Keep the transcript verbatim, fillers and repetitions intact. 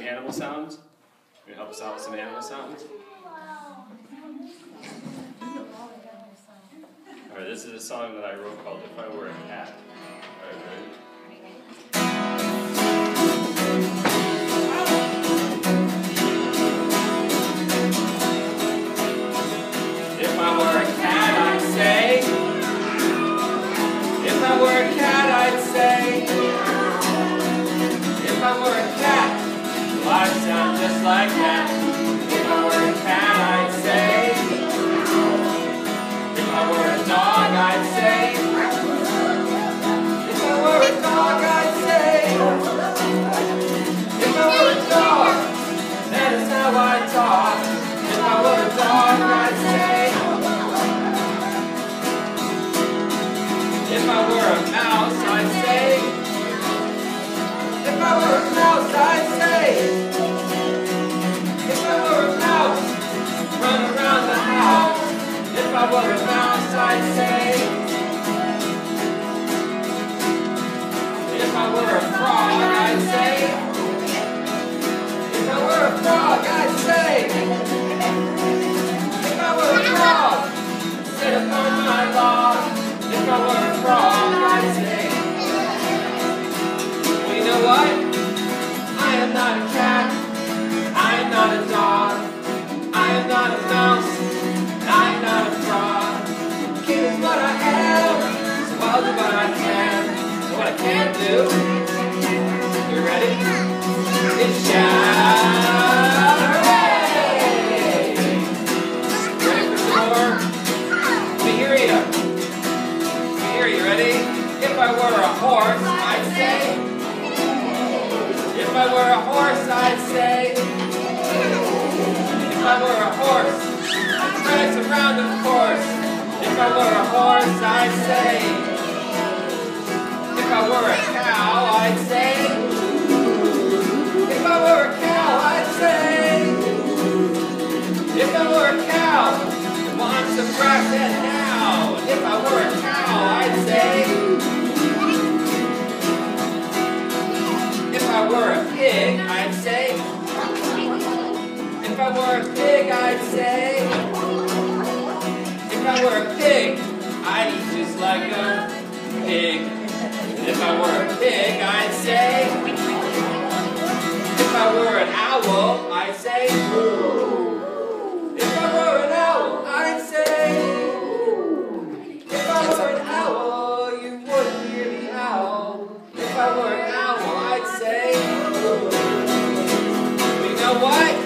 animal sounds? Can you help us out with some animal sounds? Alright, this is a song that I wrote called If I Were a Cat. Alright, ready? If I were a cat, I'd say. If I were a cat, I'd say. If I were a cat, well, I'd sound just like that. If I were a cat, I'd say. If I were a dog, I'd say. If I were a dog, I'd say. If I were a dog, that is how I talk. If I were a dog, I'd say. If I were a mouse, I'd say. If I were a mouse, I'd say. If I were a mouse, run around the house. If I were a mouse, I'd say. If I were a frog, I'd say. If I were a frog, I'd say. If I were a frog, sit upon my log. If I were a frog, I'd say. Well, you know what? I am not a cat. I am not a dog. I am not a mouse. I am not a frog. Kid is what I am. So I'll do what I can. And what I can't do, you ready? Is shout. Hooray! Ready for some more? Let me hear you. Let me hear you. Ready? If I were a horse, I'd say. If I were a horse, I'd say. If I were a horse, I'd prance around the course. If I were a horse, I'd say. If I were a cow, I'd say. If I were a cow, I'd say. If I were a cow, it wants some grass and now. If I were a cow, I'd say. If I were a pig, I'd say. If I were a pig, I'd say. If I were a pig, I'd eat just like a pig. If I were a pig, I'd say. If I were an owl, I'd say. If I were an owl, I'd say. If I were an owl, you wouldn't hear the owl. If I were an owl, I'd say. You know what?